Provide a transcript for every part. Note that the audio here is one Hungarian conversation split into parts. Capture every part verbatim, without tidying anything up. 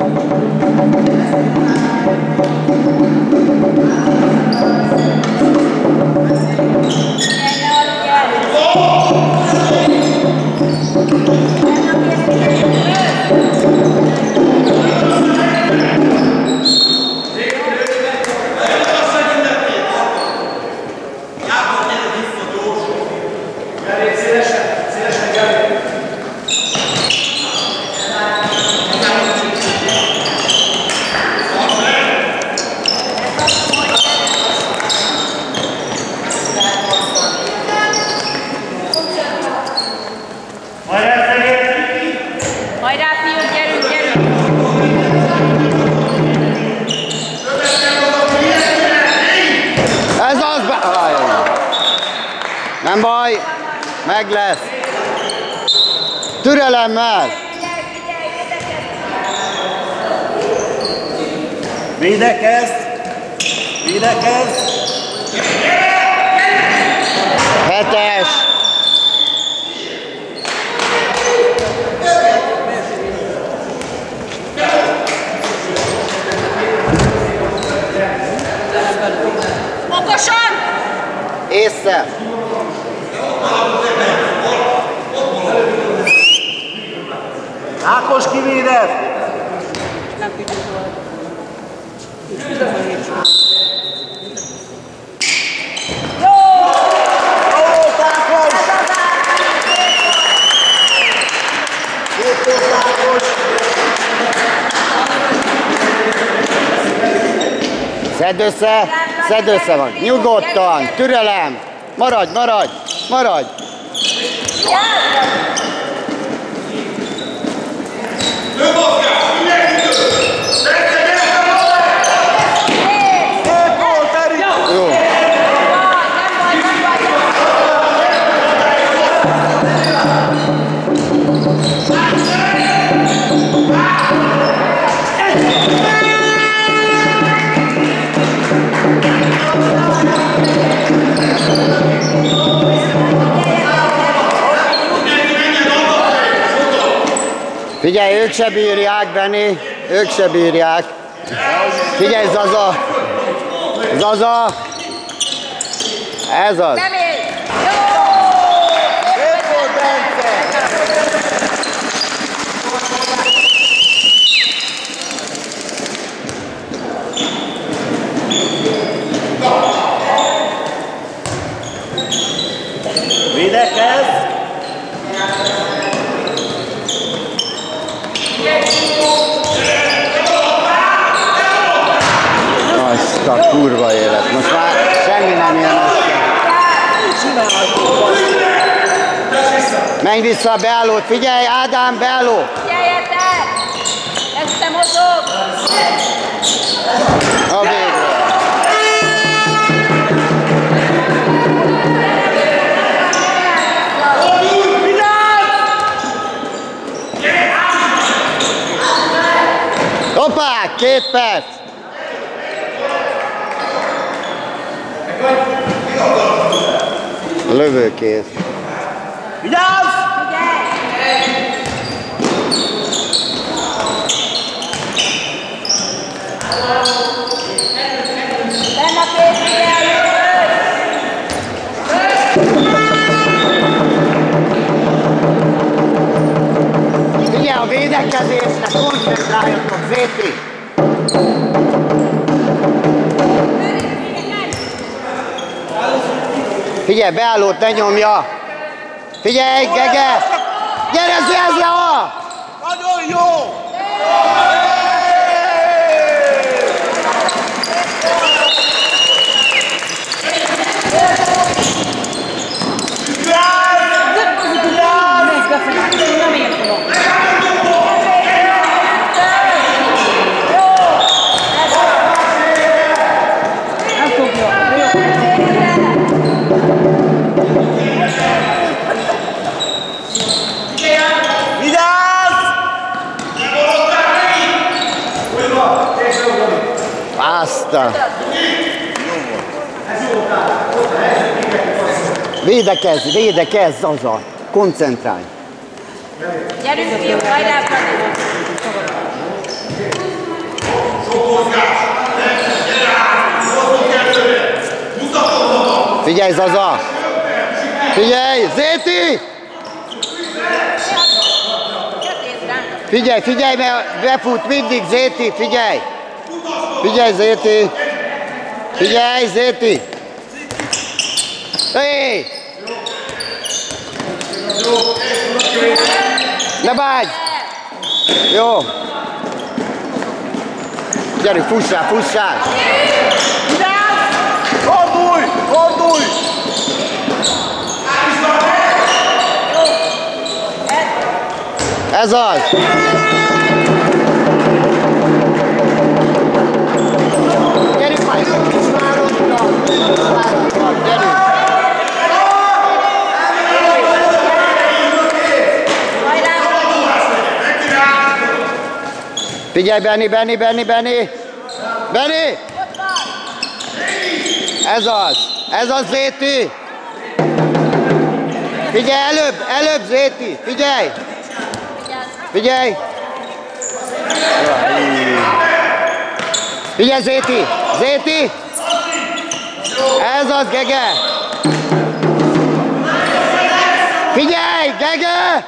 Nem baj, meg lesz. Türelemmel. Védekezz! Védekezz! Hetes. Magosan! Észre. Ákos kivédett! Jó! Jó, Ákos! Szép volt, Ákos! Szedd össze, szedd össze van. Nyugodtan, türelem. Maradj, maradj, maradj. Jó. Figyelj, ők se bírják, Benni, ők se bírják. Figyelj, Zaza! Zaza! Ez az! Védekezz! Azt a kurva élet. Most már semmi nem jön össze. Menj vissza a beállót, figyelj, Ádám, beálló! Figyeljetek! Ezt te mozog! A végre. Hoppá, két perc! Lövőkész. Vigyázz! Benne a kész, figyelj! Figyelj, a védekezésre koncentráljatok, Zépi! Figyelj, beállót ne nyomja! Figyelj, Gege! Gyere, zélj le! Nagyon jó! Basta! Védekezz, védekezz, Zaza! Koncentrálj! Gyerünk, fiúk, hajrá, Fradi! Figyelj, Zaza! Figyelj, Zéti! Figyelj, figyelj, mert befut mindig, Zéti, figyelj! Figyelj, Zéti! Figyelj, Zéti! Hé! Ne bánj! Jó! Gyerünk, fussál, fussál! Fordulj! Fordulj! Ez az! Gyerünk majd, kis várodra! Gyerünk! Figyelj, Benni, Benni, Benni, Benni! Benni! Ez az! Ez az, Zéti! Figyelj, előbb, előbb, Zéti! Figyelj! Figyelj! Figyelj, Zéti! Zéti! Ez az, Gege! Figyelj, Gege!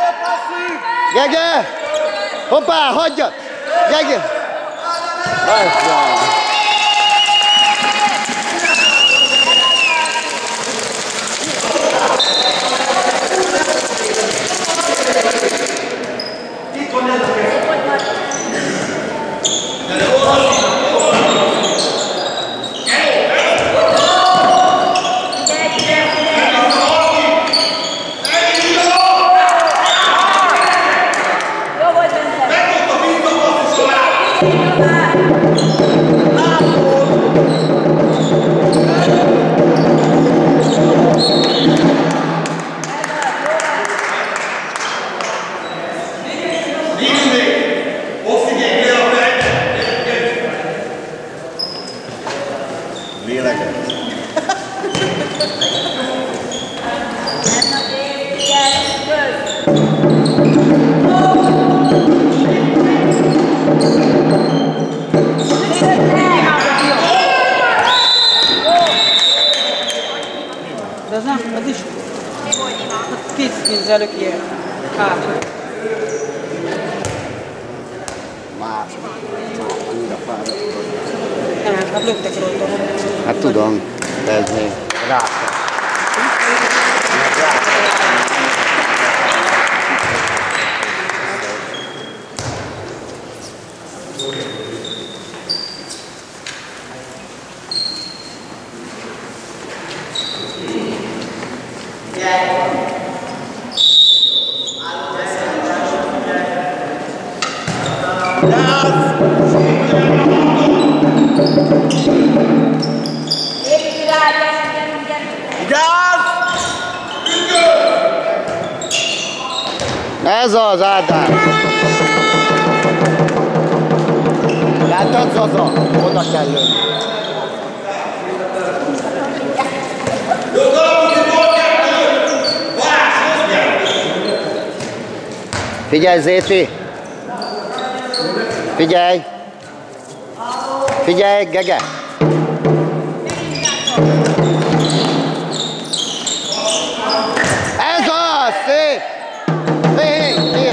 Gege! Hoppá, hagyja! Gege! Aztán! De az nem, az is két kézzel ilyen hátra. Más. Annyira fáradt. Nem, hát löktek rajta. Hát tudom, de ez még rá. Ez az, Ádám! Látod, Zaza? Oda kell lőni. Figyelj, Zéti! Figyelj! Figyelj, Gege! Ez az! Szép! Hé, hé!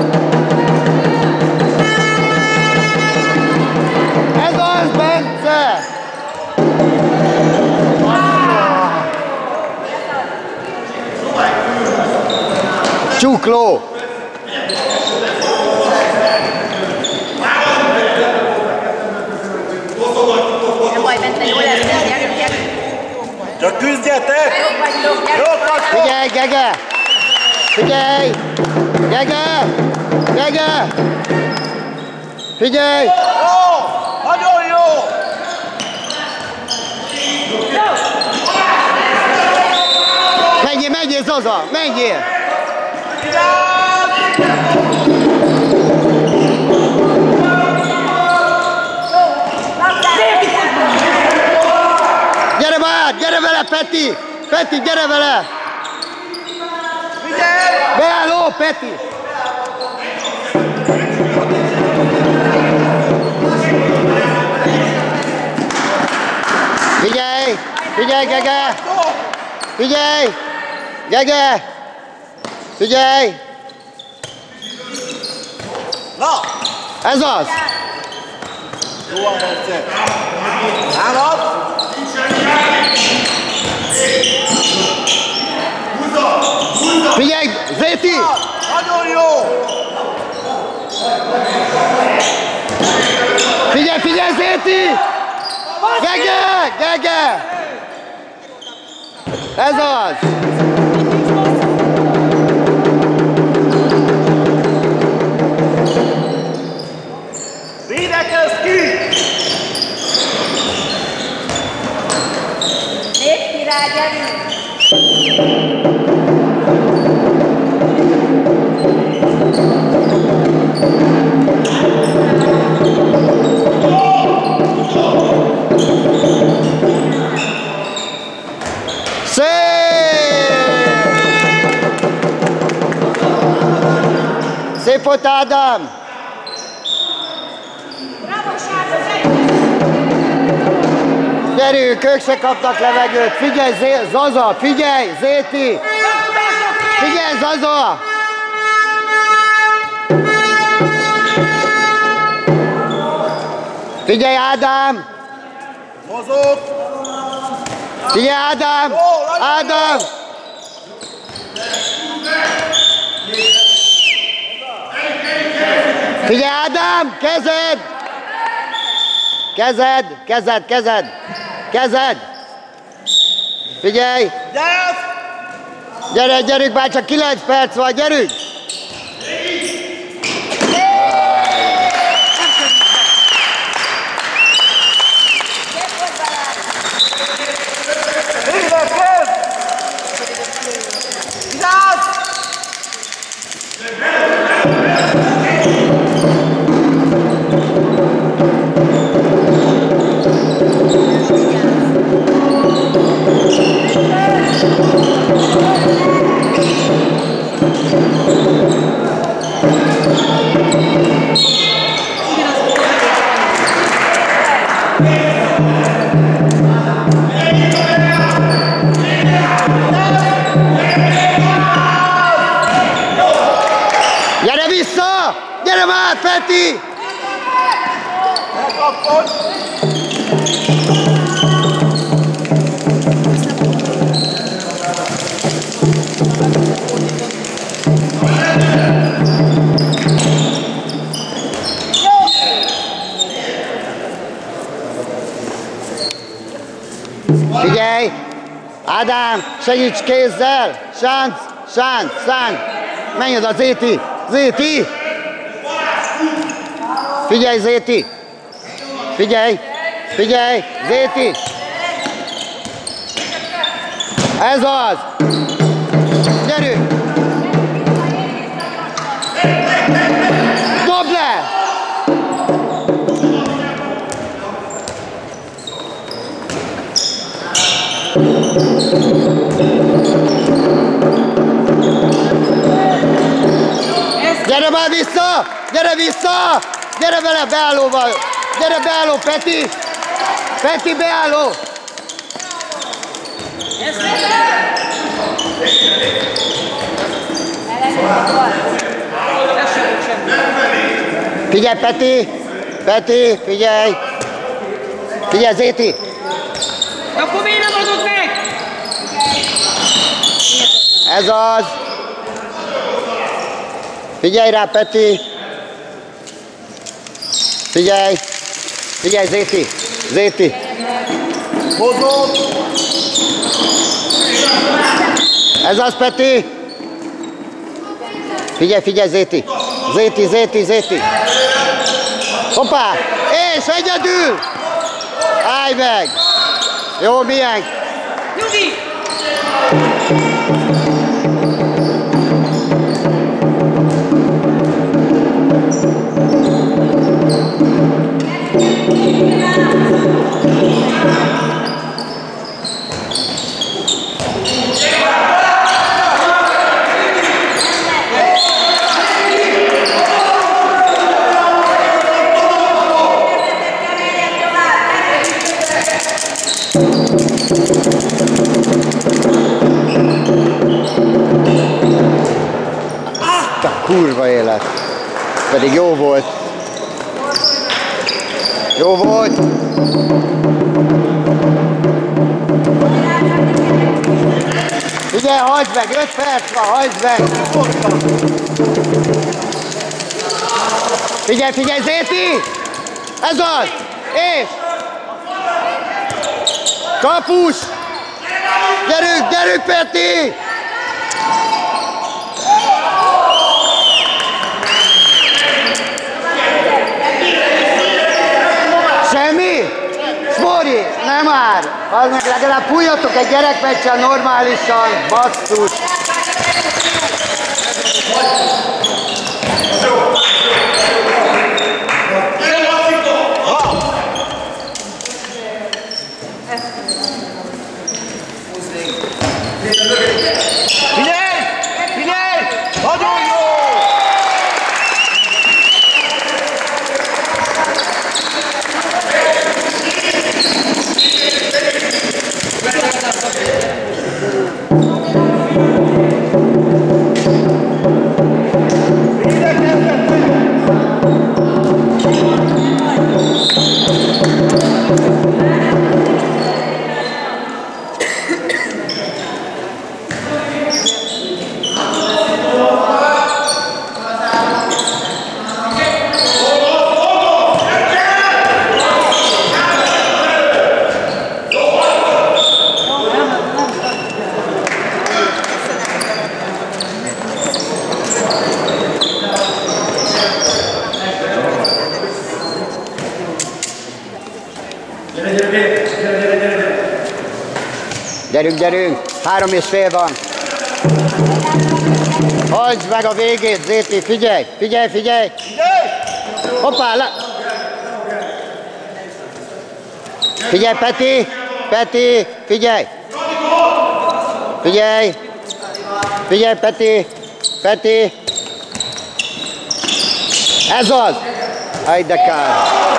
Ez az, Bence! Csukló! Nem baj, Bence, jó lesz, gyerünk, gyerünk! Csak küzdjetek! Jók vagytok, gyerünk! Figyelj, Gege! Figyelj! Gege! Gege! Figyelj! Jó! Nagyon jó! Menjél, menjél, Zaza! Menjél! Gyere már! Gyere vele, Peti! Peti, gyere vele! Beálló, Peti! Figyelj! Figyelj, Gege! Figyelj! Gege! Figyelj! Na! Ez az! Jó a rendszer! Támad! Figyelj! Zéti! Nagyon jó! Figyelj, figyelj, Zéti! Gege! Gege! Ez az! Védekezz ki! Nézd ki rá, gyerünk! Szép! Szép volt, Ádám! Bravo, Sárga, gyerünk! Gyerünk, ők se kaptak levegőt! Figyelj, Zé Zaza! Figyelj, Zéti! Figyelj, Zaza! Figyelj, Ádám! Mozog! Figyelj, Ádám! Ádám! Figyelj, Ádám! Kezed! Kezed! Kezed! Kezed! Kezed! Figyelj! Gyere! Gyere, gyerünk, már csak kilenc perc van, gyerünk! Védekezz! Vigyázz! Gyere vissza! Gyere már, Peti! Megkapod! Figyelj! Ádám, segíts kézzel! Sánc, sánc, sánc! Menj oda, Zéti! Zéti! Figyelj, Zéti! Figyelj! Figyelj! Zéti! Ez az! Gyerünk! Dobd le! Gyere már vissza! Gyere vissza! Gyere vele beállóval! Gyere beálló, Peti! Peti, beálló! Figyelj, Peti! Peti, figyelj! Figyelj, Zéti! Akkor miért nem adod meg? Ez az! Figyelj rá, Peti! Figyelj! Figyelj, Zéti! Zéti! Mozog! Ez az, Peti! Figyelj, figyelj, Zéti! Zéti, Zéti, Zéti! Hoppá! És egyedül! Állj meg! Jó, milyen? Nyugi! Gyerünk! Pedig jó volt. Jó volt. Figyelj, hagyd meg, öt perc van, hagyd meg. Figyelj, figyelj, Zéti! Ez az! És! Kapus! Gyerünk, gyerünk, Peti! Semmi? Smori, nem már! Az meg legalább fújjatok egy gyerekmeccsen normálisan, basszus! Figyelj! Figyelj! Nagyon jó! Gyerünk, gyerünk! Három és fél van. Hagyd meg a végét, Zéti, figyelj! Figyelj, figyelj! Hoppá! Le... Figyelj, Peti! Peti! Figyelj! Figyelj! Figyelj, Peti! Peti! Ez az! Aj, de kár!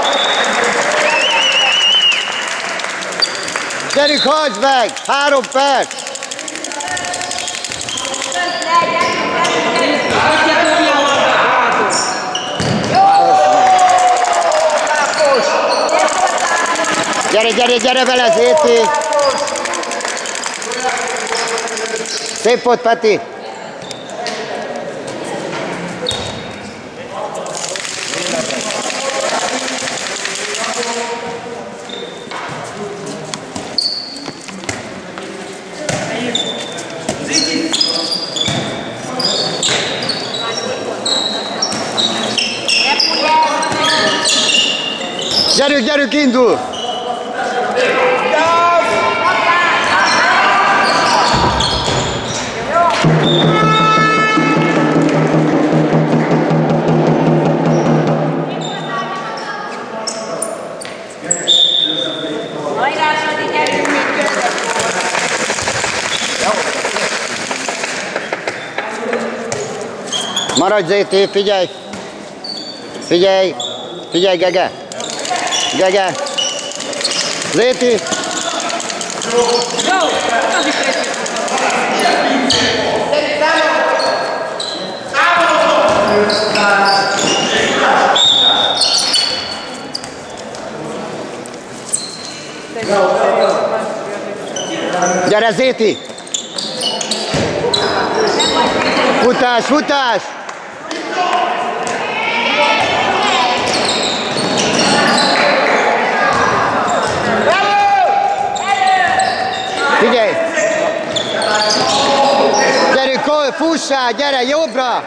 Gyerünk, hagyd meg! Három perc! Gyere, gyere, gyere vele, Zéti! Szép volt, Peti! Gyerünk, gyerünk, indul! Maradj, Zéti, figyelj! Figyelj! Figyelj, Gege! Gege! Zéti! Gyere, Zéti! Futás, futás! Figyelj! Gyerünk, fussál, gyere, jobbra!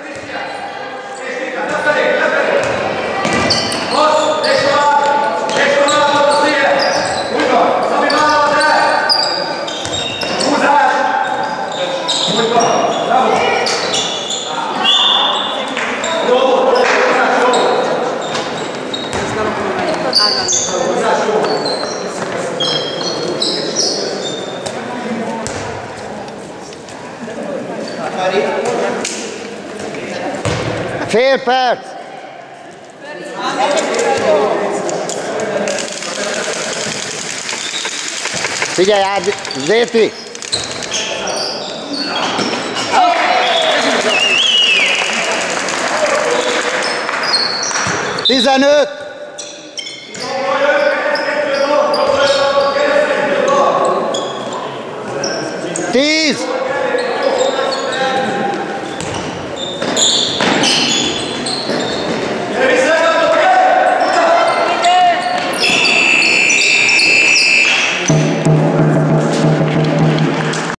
Fél perc! Figyelj át, Zéti! tizenöt. tíz.